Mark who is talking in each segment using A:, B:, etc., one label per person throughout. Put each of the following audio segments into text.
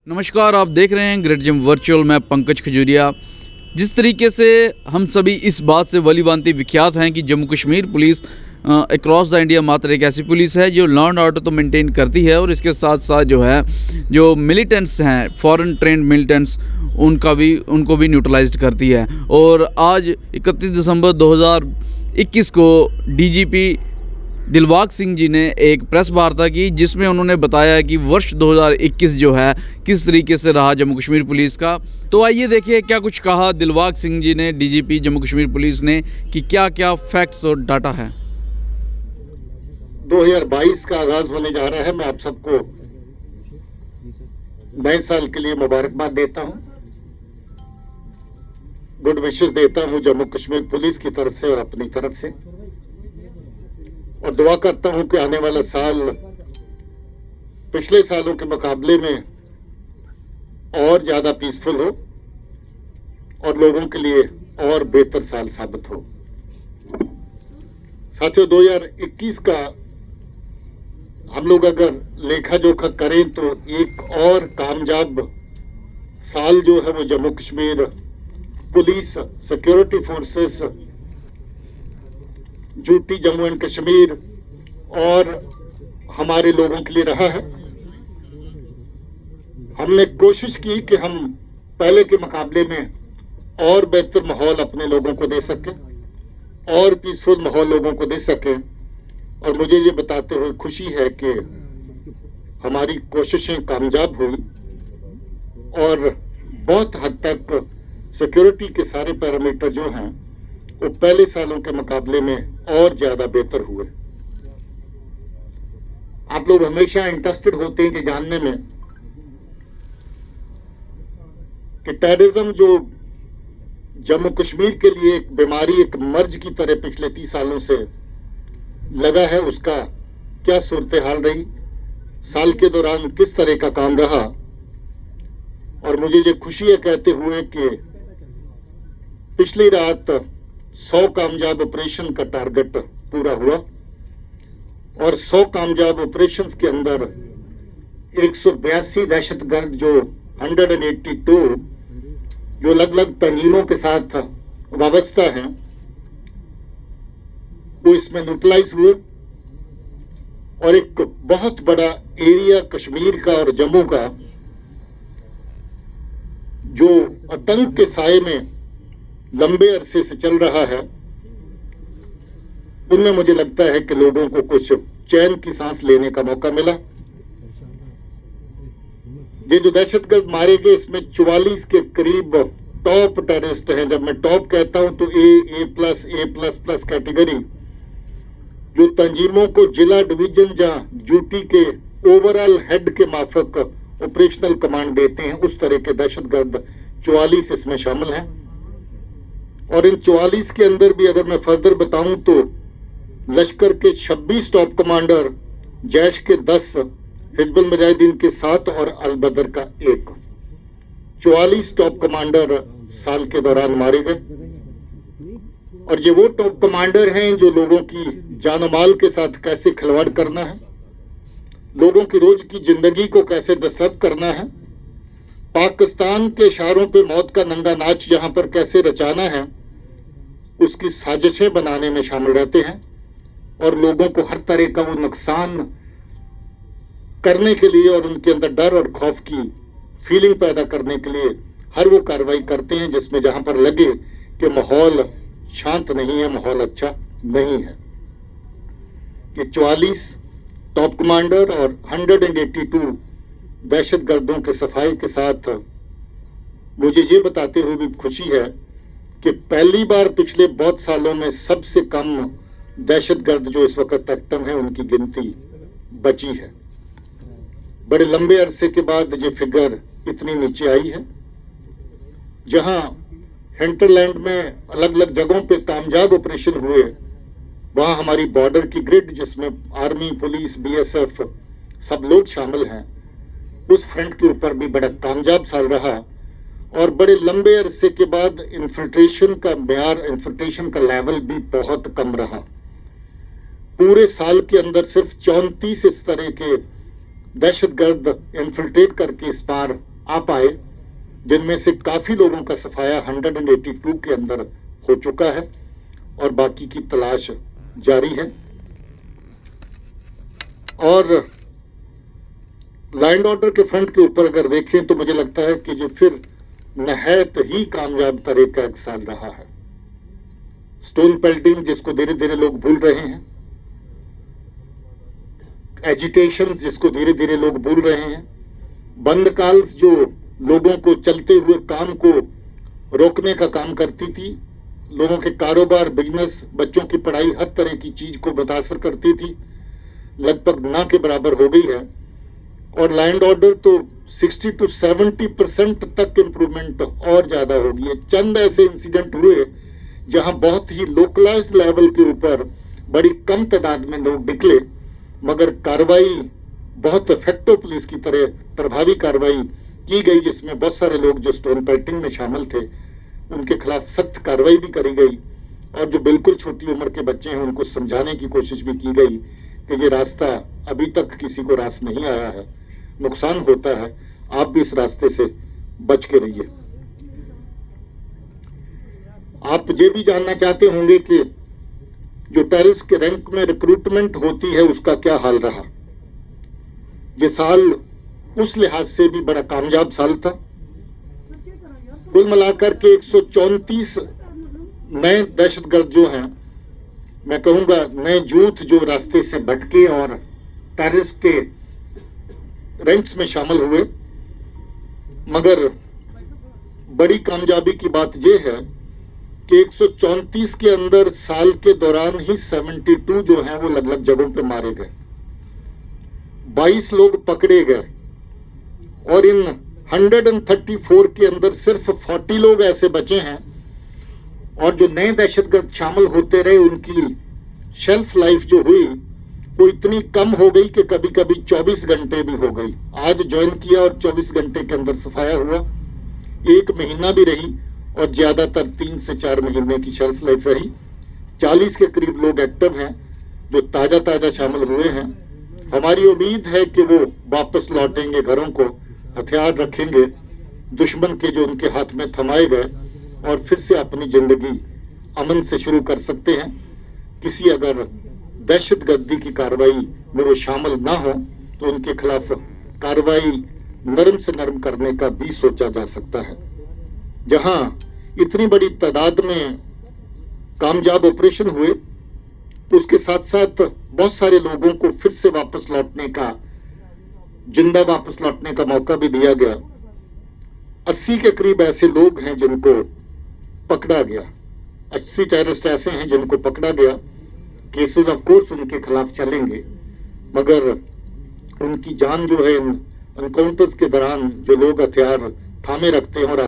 A: नमस्कार, आप देख रहे हैं ग्रेट जिम वर्चुअल। मैं पंकज खजूरिया। जिस तरीके से हम सभी इस बात से वलीभांति विख्यात हैं कि Jammu Kashmir police across the India मात्र एक ऐसी पुलिस है जो लॉ एंड ऑर्डर तो मेंटेन करती है और इसके साथ साथ जो है जो मिलिटेंट्स हैं, फॉरेन ट्रेंड मिलिटेंट्स, उनको भी न्यूट्रलाइज्ड करती है। और आज 31 दिसंबर 2021 को डीजीपी दिलबाग सिंह जी ने एक प्रेस वार्ता की जिसमें उन्होंने बताया कि वर्ष 2021 जो है किस तरीके से रहा जम्मू कश्मीर पुलिस का। तो आइए देखिए क्या कुछ कहा दिलबाग सिंह जी ने, डीजीपी जम्मू कश्मीर पुलिस ने, कि क्या क्या फैक्ट्स और डाटा है।
B: 2022 का आगाज होने जा रहा है। मैं आप सबको नए साल के लिए मुबारकबाद देता हूं, गुड विशेस देता हूं जम्मू कश्मीर पुलिस की तरफ से और अपनी तरफ से, और दुआ करता हूं कि आने वाला साल पिछले सालों के मुकाबले में और ज्यादा पीसफुल हो और लोगों के लिए और बेहतर साल साबित हो। साथियों, 2021 का हम लोग अगर लेखा जोखा करें तो एक और कामयाब साल जो है वो Jammu Kashmir police, security forces, duty Jammu and Kashmir और हमारे लोगों के लिए रहा है। हमने कोशिश की कि हम पहले के मुकाबले में और बेहतर माहौल अपने लोगों को दे सकें और पीसफुल माहौल लोगों को दे सकें, और मुझे ये बताते हुए खुशी है कि हमारी कोशिशें कामयाब हुई और बहुत हद तक सिक्योरिटी के सारे पैरामीटर जो हैं वो पहले सालों के मुकाबले में और ज्यादा बेहतर हुए। आप लोग हमेशा इंटरेस्टेड होते हैं कि जानने में कि टेररिज्म जो जम्मू कश्मीर के लिए एक बीमारी, एक मर्ज की तरह पिछले 30 सालों से लगा है, उसका क्या सूरत हाल रही, साल के दौरान किस तरह का काम रहा। और मुझे ये खुशी है कहते हुए कि पिछली रात 100 कामयाब ऑपरेशन का टारगेट पूरा हुआ और 100 कामयाब ऑपरेशंस के अंदर 182 दहशतगर्द जो 182 जो अलग अलग तंजीमों के साथ वाबस्ता हैं वो इसमें न्यूट्रलाइज हुए और एक बहुत बड़ा एरिया कश्मीर का और जम्मू का जो आतंक के साए में लंबे अरसे से चल रहा है, उनमें मुझे लगता है कि लोगों को कुछ चैन की सांस लेने का मौका मिला। ये जो दहशतगर्द मारे गए इसमें 44 के करीब टॉप टेररिस्ट हैं। जब मैं टॉप कहता हूं तो A++ कैटेगरी, जो तंजीमों को जिला, डिवीजन या ड्यूटी के ओवरऑल हेड के माफक ऑपरेशनल कमांड देते हैं, उस तरह के दहशतगर्द 44 इसमें शामिल हैं। और इन 44 के अंदर भी अगर मैं फर्दर बताऊं तो लश्कर के 26 टॉप कमांडर, जैश के 10, हिजबुल मुजाहिदीन के 7 और अल बदर का 1, 44 टॉप कमांडर साल के दौरान मारे गए। और ये वो टॉप कमांडर हैं जो लोगों की जान माल के साथ कैसे खिलवाड़ करना है, लोगों की रोज की जिंदगी को कैसे डिस्टर्ब करना है, पाकिस्तान के इशारों पे मौत का नंगा नाच यहां पर कैसे रचाना है, उसकी साजिशें बनाने में शामिल रहते हैं। और लोगों को हर तरह का वो नुकसान करने के लिए और उनके अंदर डर और खौफ की फीलिंग पैदा करने के लिए हर वो कार्रवाई करते हैं जिसमें जहां पर लगे कि माहौल शांत नहीं है, माहौल अच्छा नहीं है। ये 44 टॉप कमांडर और 182 दहशतगर्दों के सफाई के साथ मुझे ये बताते हुए भी खुशी है कि पहली बार पिछले बहुत सालों में सबसे कम दहशतगर्द जो इस वक्त एक्टिव हैं उनकी गिनती बची है। बड़े लंबे अरसे के बाद ये फिगर इतनी नीचे आई है। जहां हिंटरलैंड में अलग अलग जगहों पे कामयाब ऑपरेशन हुए, वहां हमारी बॉर्डर की ग्रिड जिसमें आर्मी, पुलिस, BSF सब लोग शामिल हैं, उस फ्रंट के ऊपर भी बड़ा कामयाब साल रहा। और बड़े लंबे अरसे के बाद इन्फिल्ट्रेशन का मेयार, इन्फिल्ट्रेशन का लेवल भी बहुत कम रहा। पूरे साल के अंदर सिर्फ 34 इस तरह के दहशतगर्द इन्फिल्ट्रेट करके इस पार आ पाए, जिनमें से काफी लोगों का सफाया 182 के अंदर हो चुका है और बाकी की तलाश जारी है। और लॉ एंड ऑर्डर के फ्रंट के ऊपर अगर देखें तो मुझे लगता है कि ये फिर नहायत ही कामयाब तरह का एक साल रहा है। स्टोन पेल्टिंग जिसको धीरे धीरे लोग भूल रहे हैं, एजिटेशन जिसको धीरे धीरे लोग भूल रहे हैं, बंद काल जो लोगों को चलते हुए काम को रोकने का काम करती थी, लोगों के कारोबार, बिजनेस, बच्चों की पढ़ाई, हर तरह की चीज को मुतासर करती थी, लगभग ना के बराबर हो गई है। और लॉ एंड ऑर्डर तो 60 to 70% तक इंप्रूवमेंट और ज्यादा हो गई है। चंद ऐसे इंसिडेंट हुए जहां बहुत ही लोकलाइज्ड लेवल के ऊपर बड़ी कम तादाद में लोग निकले, मगर कार्रवाई बहुत इफेक्टिव पुलिस की तरह प्रभावी कार्रवाई की गई, जिसमें बहुत सारे लोग जो स्टोन पेल्टिंग में शामिल थे उनके खिलाफ सख्त कार्रवाई भी करी गई। और जो बिल्कुल छोटी उम्र के बच्चे हैं उनको समझाने की कोशिश भी की गई कि ये रास्ता अभी तक किसी को रास नहीं आया है, नुकसान होता है, आप भी इस रास्ते से बच के रहिए। आप ये भी जानना चाहते होंगे कि जो टेररिस्ट के रैंक में रिक्रूटमेंट होती है उसका क्या हाल रहा। ये साल उस लिहाज से भी बड़ा कामयाब साल था। कुल मिलाकर के 134 नए दहशतगर्द जो हैं, मैं कहूंगा नए यूथ जो रास्ते से भटके और टेररिस्ट के रैंक्स में शामिल हुए। मगर बड़ी कामयाबी की बात यह है कि 134 के अंदर साल के दौरान ही 72 जो हैं वो अलग अलग जगहों पे मारे गए, 22 लोग पकड़े गए और इन 134 के अंदर सिर्फ 40 लोग ऐसे बचे हैं। और जो नए दहशतगर्द शामिल होते रहे उनकी शेल्फ लाइफ जो हुई वो इतनी कम हो गई कि कभी कभी 24 घंटे भी हो गई। आज ज्वाइन किया और 24 घंटे के अंदर सफाया हुआ, 1 महीना भी रही और ज्यादातर 3 से 4 महीने की शेल्फ लाइफ रही। 40 के करीब लोग एक्टिव हैं जो ताजा ताजा शामिल हुए हैं। हमारी उम्मीद है कि वो वापस लौटेंगे घरों को, हथियार रखेंगे, दुश्मन के जो उनके हाथ में थमाए गए, और फिर से अपनी जिंदगी अमन से शुरू कर सकते हैं। किसी अगर दहशतगर्दी की कार्रवाई में वो शामिल ना हो तो उनके खिलाफ कार्रवाई नरम से नरम करने का भी सोचा जा सकता है। जहां इतनी बड़ी तादाद में कामयाब ऑपरेशन हुए, उसके साथ साथ बहुत सारे लोगों को फिर से वापस लौटने का, जिंदा वापस लौटने का मौका भी दिया गया। 80 के करीब ऐसे लोग हैं जिनको पकड़ा गया, 80 टेररिस्ट ऐसे हैं जिनको पकड़ा गया। केसेस ऑफ कोर्स उनके खिलाफ चलेंगे, मगर उनकी जान जो है एनकाउंटर्स के दौरान जो लोग हथियार थामे रखते हैं और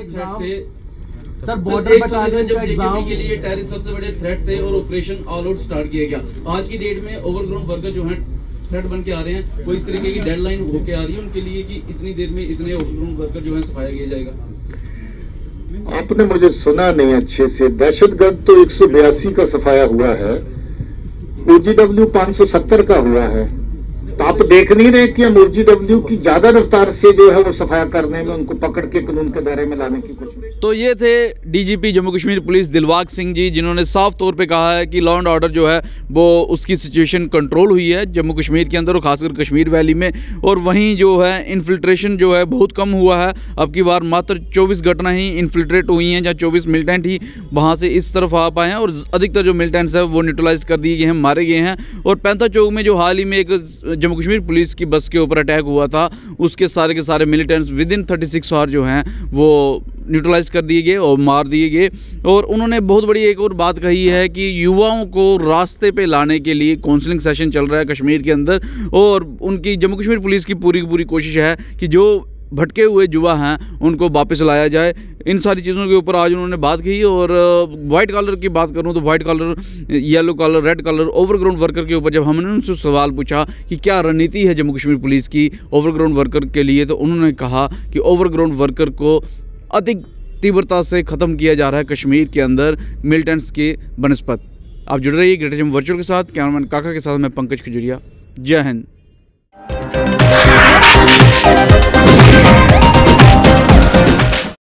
C: सर बॉर्डर बटालियन का
A: एग्जाम के लिए टेररिस्ट सबसे बड़े थ्रेट थे और ऑपरेशन ऑल आउट स्टार्ट किया गया। आज की डेट में ओवरग्राउंड वर्कर जो हैं थ्रेट बन के आ रहे हैं, वो इस तरीके की डेडलाइन होके आ रही है उनके लिए कि इतनी देर में इतने ओवरग्राउंड वर्कर जो है सफाया किया जाएगा।
B: आपने मुझे सुना नहीं अच्छे से। दहशतगर्द तो 182 का सफाया हुआ है, OGW 570 का हुआ है, तो आप देख नहीं रहे कि हम OGW की ज्यादा रफ्तार से जो है वो सफाया करने में, उनको पकड़ के कानून के दायरे में लाने की कोशिश।
A: तो ये थे DGP जम्मू कश्मीर पुलिस दिलबाग सिंह जी, जिन्होंने साफ तौर पे कहा है कि लॉ एंड ऑर्डर जो है वो उसकी सिचुएशन कंट्रोल हुई है जम्मू कश्मीर के अंदर और खासकर कश्मीर वैली में, और वहीं जो है इन्फिल्ट्रेशन जो है बहुत कम हुआ है। अब की बार मात्र 24 घटना ही इन्फिल्ट्रेट हुई हैं, जहाँ 24 मिलिटेंट ही वहाँ से इस तरफ आ पाए हैं और अधिकतर जो मिलिटेंट्स हैं वो न्यूट्रलाइज कर दिए गए हैं, मारे गए हैं। और पैंता चौक में जो हाल ही में एक जम्मू कश्मीर पुलिस की बस के ऊपर अटैक हुआ था, उसके सारे के सारे मिलिटेंट्स विदिन 36 आवर जो हैं वो न्यूट्रलाइज कर दिए गए और मार दिए गए। और उन्होंने बहुत बड़ी एक और बात कही है कि युवाओं को रास्ते पे लाने के लिए काउंसलिंग सेशन चल रहा है कश्मीर के अंदर, और उनकी जम्मू कश्मीर पुलिस की पूरी कोशिश है कि जो भटके हुए युवा हैं उनको वापस लाया जाए। इन सारी चीज़ों के ऊपर आज उन्होंने बात की। और वाइट कॉलर की बात करूं तो white collar, yellow collar, red collar, overground worker के ऊपर जब हमने उनसे सवाल पूछा कि क्या रणनीति है जम्मू कश्मीर पुलिस की ओवरग्राउंड वर्कर के लिए, तो उन्होंने कहा कि ओवरग्राउंड वर्कर को अधिक तीव्रता से ख़त्म किया जा रहा है कश्मीर के अंदर मिलिटेंट्स के बनस्पत। आप जुड़ रहिए ग्रेटर जम्मू वर्चुअल के साथ। कैमरामैन काका के साथ मैं पंकज खजूरिया। जय हिंद।